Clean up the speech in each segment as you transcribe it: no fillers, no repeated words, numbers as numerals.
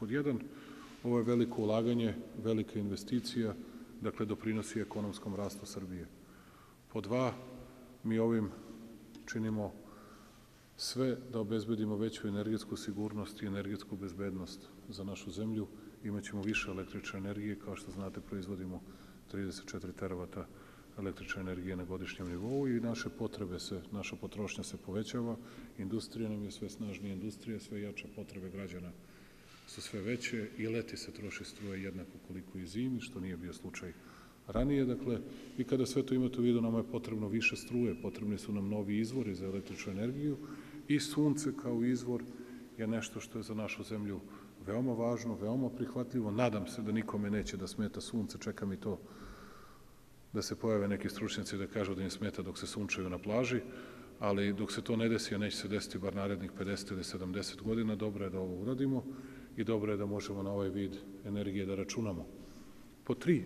Pod jedan, ovo je veliko ulaganje, velika investicija, dakle doprinosi ekonomskom rastu Srbije. Pod dva, mi ovim činimo sve da obezbedimo veću energetsku sigurnost i energetsku bezbednost za našu zemlju. Imaćemo više električne energije, kao što znate proizvodimo 34 teravata električne energije na godišnjem nivou i naša potrošnja se povećava, industrija nam je sve snažnija, industrija sve jača, potrebe građana su sve veće i leti se troši struje jednako koliko i zimi, što nije bio slučaj ranije. Dakle, i kada sve to imate u vidu, nama je potrebno više struje, potrebni su nam novi izvori za električnu energiju i sunce kao izvor je nešto što je za našu zemlju veoma važno, veoma prihvatljivo. Nadam se da nikome neće da smeta sunce, čekam i to da se pojave neki stručnjaci da kažu da im smeta dok se sunčaju na plaži, ali dok se to ne desi, a neće se desiti bar narednih 50 ili 70 godina, dobro je da ovo uradimo i dobro je da možemo na ovaj vid energije da računamo. Po tri,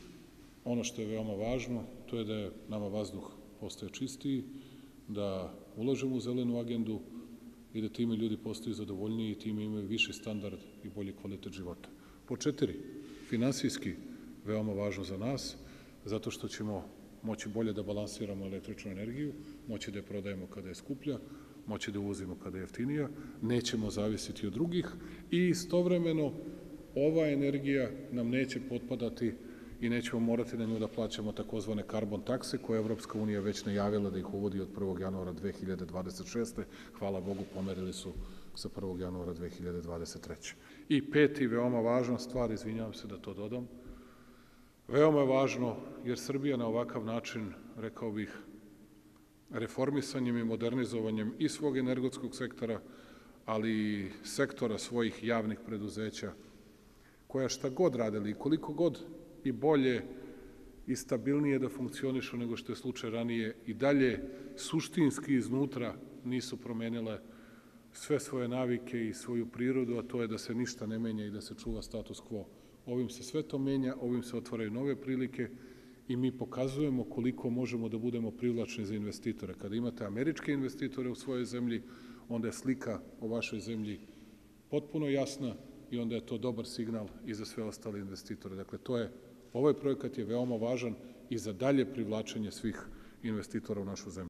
ono što je veoma važno, to je da je nama vazduh postaje čistiji, da ulažemo u zelenu agendu i da time ljudi postaju zadovoljniji i time imaju viši standard i bolji kvalitet života. Po četiri, finansijski veoma važno za nas, zato što ćemo moći bolje da balansiramo električnu energiju, moći da je prodajemo kada je skuplja, moći da uvozimo kada je jeftinija, nećemo zavisiti od drugih i istovremeno ova energija nam neće potpadati i nećemo morati na nju da plaćamo takozvane karbon takse koje je Evropska unija već najavila da ih uvodi od 1. januara 2026. Hvala Bogu, pomerili su sa 1. januara 2023. I peti, veoma važna stvar, izvinjavam se da to dodam, veoma je važno jer Srbija na ovakav način, rekao bih, reformisanjem i modernizovanjem i svog energetskog sektora, ali i sektora svojih javnih preduzeća, koja šta god radili i koliko god i bolje i stabilnije da funkcionišu nego što je slučaj ranije, i dalje suštinski iznutra nisu promenile sve svoje navike i svoju prirodu, a to je da se ništa ne menja i da se čuva status quo. Ovim se sve to menja, ovim se otvaraju nove prilike i mi pokazujemo koliko možemo da budemo privlačni za investitore. Kada imate američke investitore u svojoj zemlji, onda je slika o vašoj zemlji potpuno jasna i onda je to dobar signal i za sve ostale investitore. Dakle, ovaj projekat je veoma važan i za dalje privlačenje svih investitora u našu zemlju.